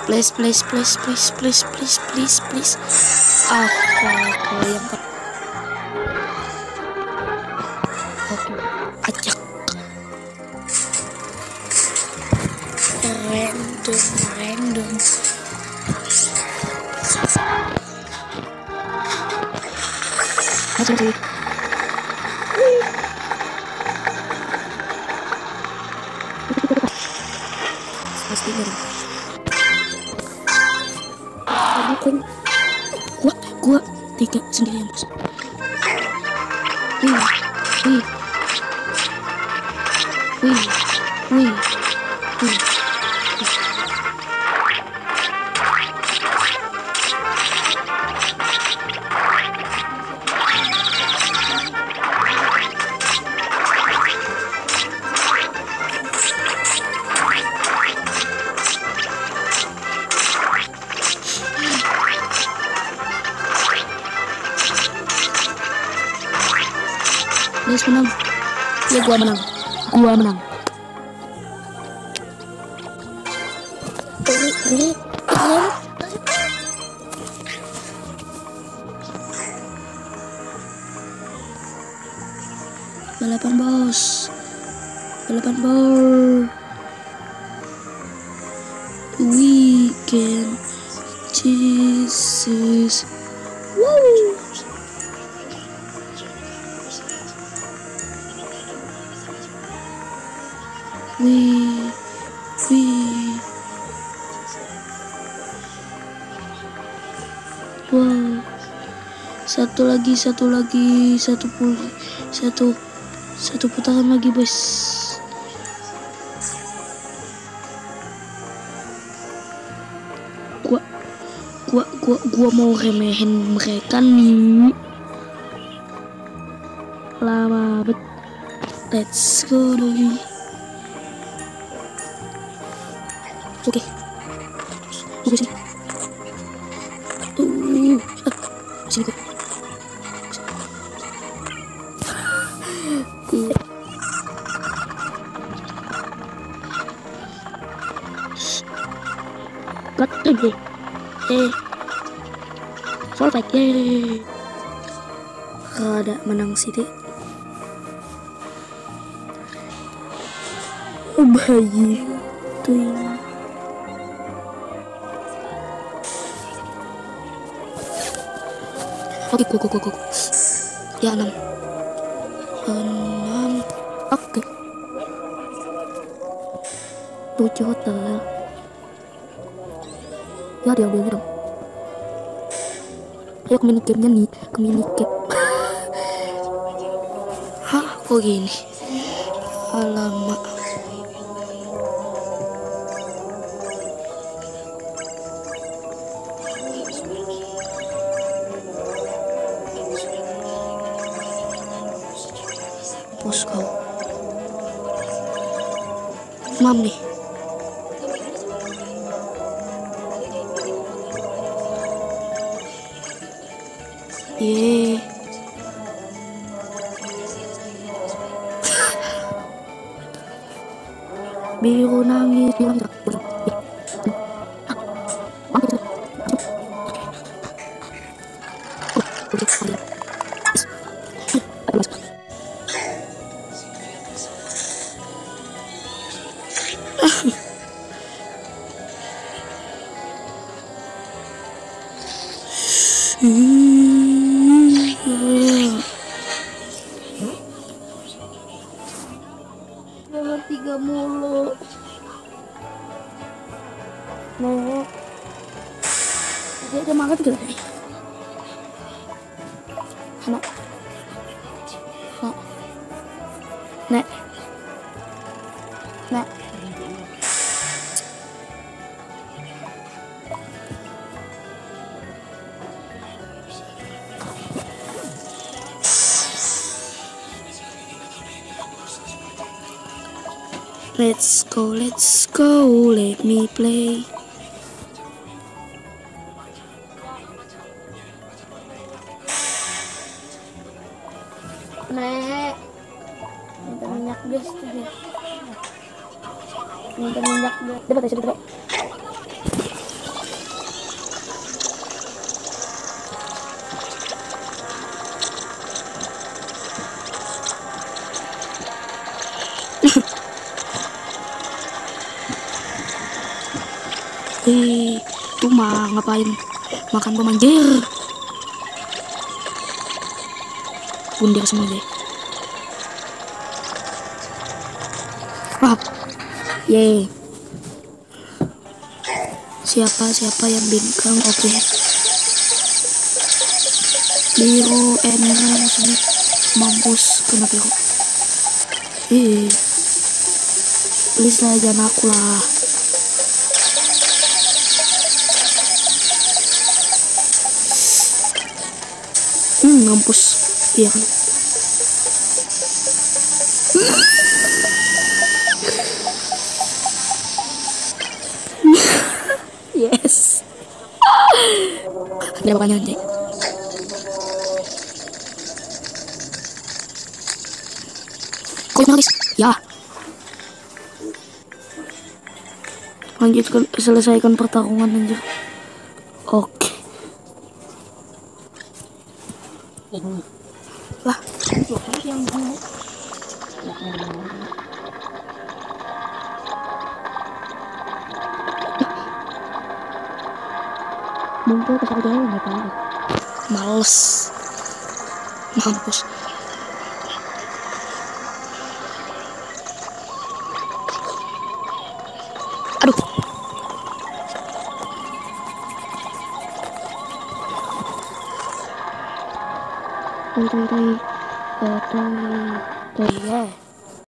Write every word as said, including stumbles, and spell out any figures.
Please, please, please, please, please, please, please, please. Ah, yang ke. Oke, acak. Random, random. Masih. Pasti baru. Bukan. Gua, gua tiga sendirian bos. Wih, wih, wih, wih, wih. Guys menang. Ya gua menang. Gua menang. Balapan bos. Balapan bor. Weekend. Jesus. Woo. Wih, wih, wow, satu lagi, satu lagi, satu pul, satu, satu putaran lagi bos. Gua, gua, gua, gua mau remehin mereka nih. Lama bet. Let's go dulu. Oke, oke sini. Uh, ah, sini kok. Uh. Cut lagi. Eh, soal fight ya. Rada menang sih deh. Oh bayi tuh ya. Oke, go, go, go, go. Ya, enam. Enam. Oke. Tujuh hotel. Ya, diambilnya dong. Ayo ke minigamenya nih. Ke minigame. Hah, kok gini? Alamak. Bos kau mam nih. Ye biru nangis, biru nangis. Nomor tiga mulu. Nek, dia ada makan gak nih? Halo, halo, Nek, Nek. Let's go, let's go, let me play. Nek, minta minyak gas tuh ya. Minta minyak gas. Dapat aja, dapat. Eh, tuh mah ngapain makan pemanjir? Bundir semua deh. Wah, ye. Siapa siapa yang bingkang? Oke. Okay. Biru, eh merah maksudnya. Mampus kena biru. Eh, please lah jangan aku lah. Hmm, mampus. Iya kan. Yes. Ada makanya nanti. Kok nangis? Ya. Lanjutkan, selesaikan pertarungan aja. Oke. Lah. Muncul ke sana jalan ya Pak. Males. Mampus. Aduh. Toi toi toi. Toi toi. Ya.